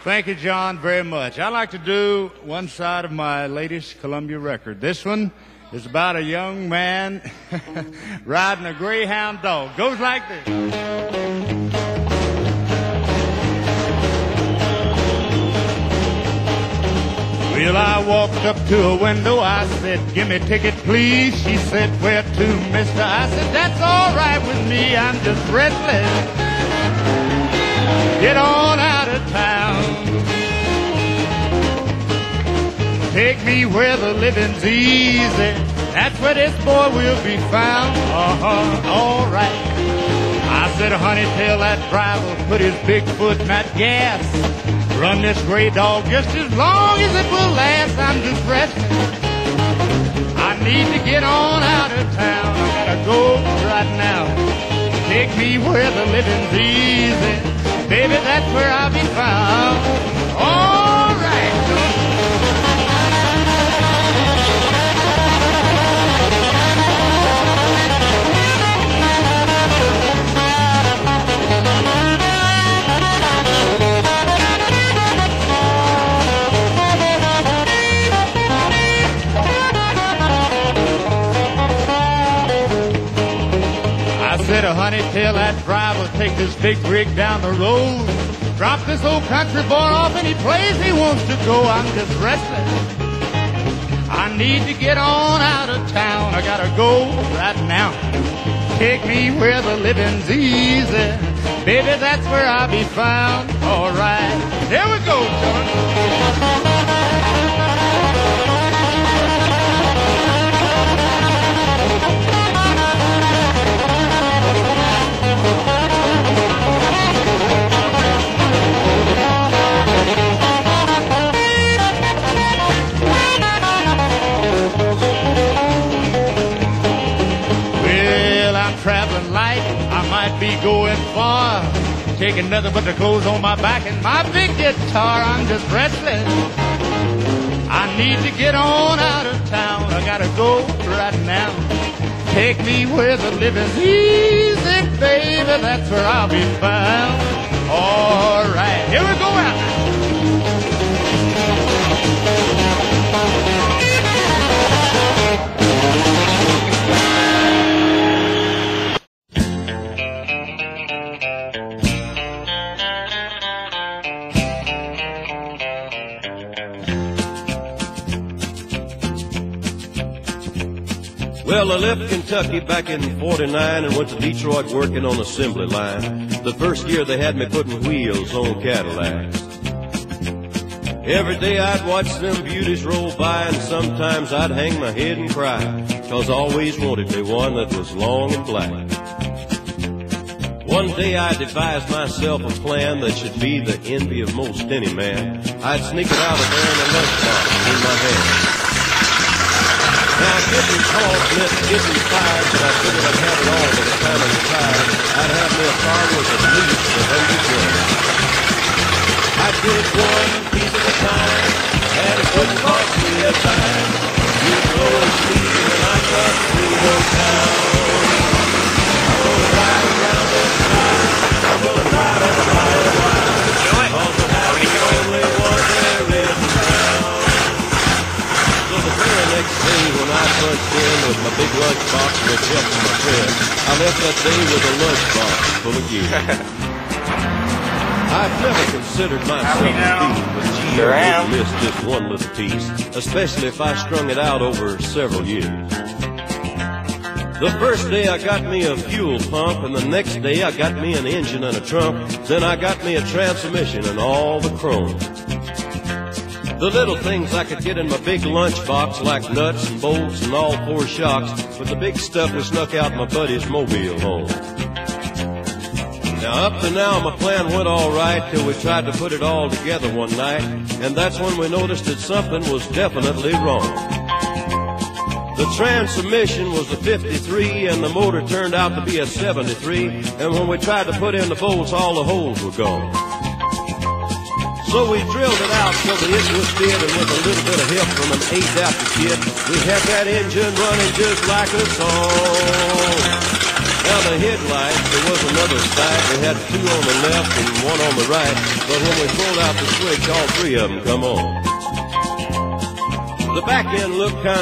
Thank you, John, very much. I'd like to do one side of my latest Columbia record. This one is about a young man riding a greyhound dog. Goes like this. Well, I walked up to a window. I said, "Give me a ticket, please." She said, "Where to, mister?" I said, "That's all right with me. I'm just restless. Get on out of town. Take me where the living's easy. That's where this boy will be found." All right. I said, "Honey, tell that driver put his big foot in that gas. Run this gray dog just as long as it will last. I'm just restless. I need to get on out of town. I gotta go right now. Take me where the living's easy. Baby, that's where I'll be found." All right. I said, "Honey, tell that driver take this big rig down the road. Drop this old country boy off any place he wants to go. I'm just restless. I need to get on out of town. I gotta go right now. Take me where the living's easy. Baby, that's where I'll be found." All right. Here we go, John. Traveling light, I might be going far. Taking nothing but the clothes on my back and my big guitar. I'm just restless. I need to get on out of town. I gotta go right now. Take me where the living's easy, baby. That's where I'll be found. All right, here we go out now. Well, I left Kentucky back in '49 and went to Detroit working on assembly line. The first year they had me putting wheels on Cadillacs. Every day I'd watch them beauties roll by, and sometimes I'd hang my head and cry, 'cause I always wanted me one that was long and black. One day I devised myself a plan that should be the envy of most any man. I'd sneak it out of there in a lunchbox in my hand. Now, getting caught meant getting fired, but I figured I'd have it all by the time I retired. I'd have me a car worth at least $100. I did one piece at a time, and it wouldn't cost me a dime. You'd go to sleep and I cut through the town. I'm gonna ride around the side. I'm gonna ride and ride and ride. Cause I'm the only one there in town. So the very next day when I punched in with my big lunchbox and a check from my friend, I left that day with a lunchbox full of gear. I've never considered myself a thief, but gee, I would miss just one little piece, especially if I strung it out over several years. The first day I got me a fuel pump, and the next day I got me an engine and a trunk, then I got me a transmission and all the chrome. The little things I could get in my big lunchbox, like nuts and bolts and all four shocks, but the big stuff was snuck out my buddy's mobile home. Now up to now my plan went all right till we tried to put it all together one night, and that's when we noticed that something was definitely wrong. The transmission was a 53 and the motor turned out to be a 73, and when we tried to put in the bolts, all the holes were gone. So we drilled it out till the issues fit, and with a little bit of help from an adapter kit, we had that engine running just like a song. Now the headlights, there was another sight. We had two on the left and one on the right. But when we pulled out the switch, all three of them come on. The back end looked kind